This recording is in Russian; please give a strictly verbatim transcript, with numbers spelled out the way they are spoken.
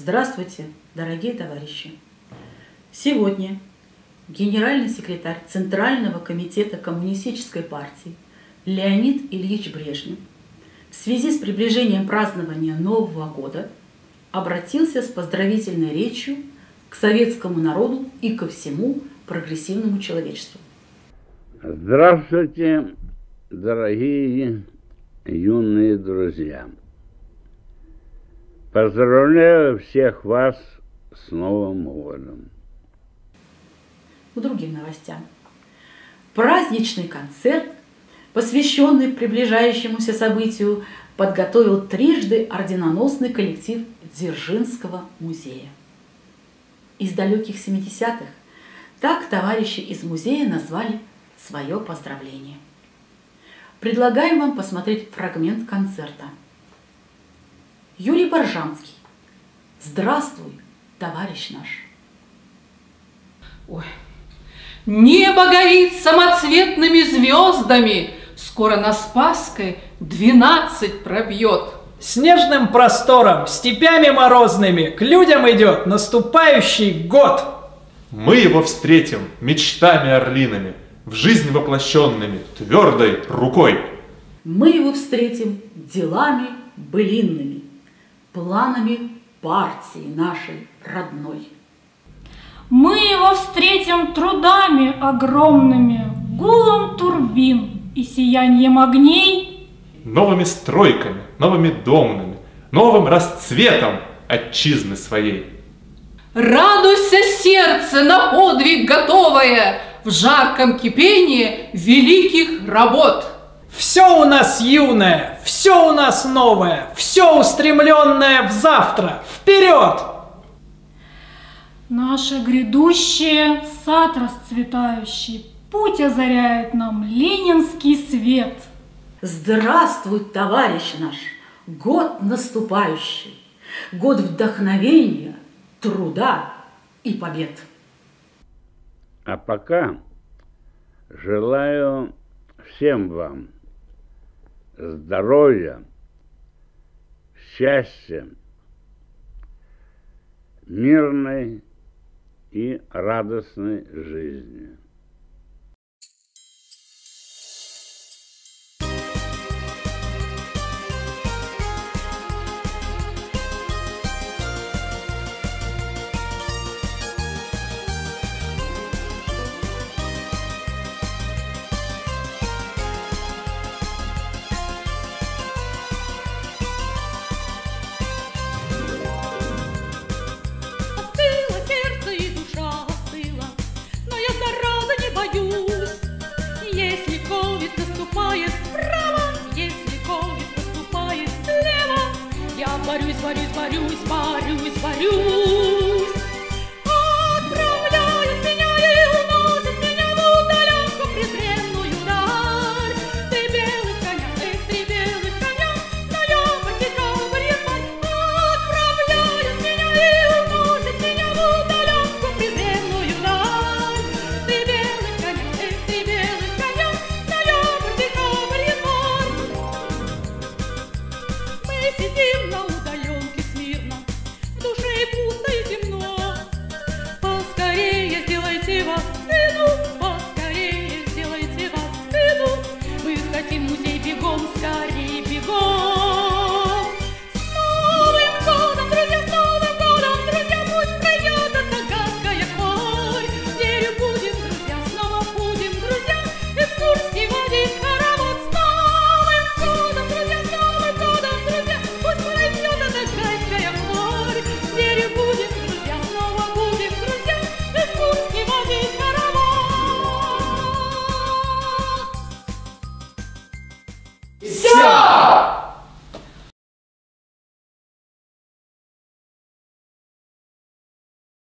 Здравствуйте, дорогие товарищи! Сегодня генеральный секретарь Центрального комитета Коммунистической партии Леонид Ильич Брежнев в связи с приближением празднования Нового года обратился с поздравительной речью к советскому народу и ко всему прогрессивному человечеству. Здравствуйте, дорогие юные друзья! Поздравляю всех вас с Новым годом. К другим новостям. Праздничный концерт, посвященный приближающемуся событию, подготовил трижды орденоносный коллектив Дзержинского музея. Из далеких семидесятых так товарищи из музея назвали свое поздравление. Предлагаем вам посмотреть фрагмент концерта. Юрий Боржанский. Здравствуй, товарищ наш. Ой. Небо горит самоцветными звездами, скоро на Спасской двенадцать пробьет. Снежным простором, степями морозными к людям идет наступающий год. Мы его встретим мечтами орлиными, в жизнь воплощенными твердой рукой. Мы его встретим делами былинными, планами партии нашей родной. Мы его встретим трудами огромными, гулом турбин и сиянием огней, новыми стройками, новыми домными, новым расцветом отчизны своей. Радуйся, сердце, на подвиг готовое, в жарком кипении великих работ. Все у нас юное, все у нас новое, все устремленное в завтра, вперед! Наше грядущее сад расцветающий, путь озаряет нам ленинский свет. Здравствуй, товарищ наш, год наступающий, год вдохновения, труда и побед. А пока желаю всем вам здоровья, счастья, мирной и радостной жизни.